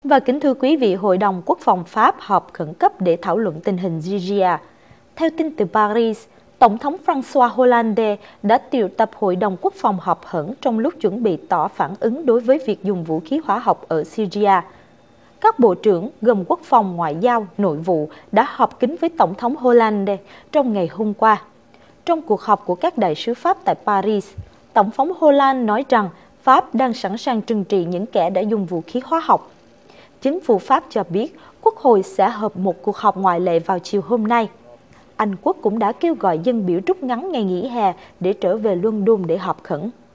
Và kính thưa quý vị, Hội đồng Quốc phòng Pháp họp khẩn cấp để thảo luận tình hình Syria. Theo tin từ Paris, Tổng thống François Hollande đã triệu tập Hội đồng Quốc phòng họp hẫng trong lúc chuẩn bị tỏ phản ứng đối với việc dùng vũ khí hóa học ở Syria. Các bộ trưởng gồm Quốc phòng, Ngoại giao, Nội vụ đã họp kín với Tổng thống Hollande trong ngày hôm qua. Trong cuộc họp của các đại sứ Pháp tại Paris, Tổng thống Hollande nói rằng Pháp đang sẵn sàng trừng trị những kẻ đã dùng vũ khí hóa học. Chính phủ Pháp cho biết Quốc hội sẽ họp một cuộc họp ngoại lệ vào chiều hôm nay. Anh Quốc cũng đã kêu gọi dân biểu rút ngắn ngày nghỉ hè để trở về London để họp khẩn.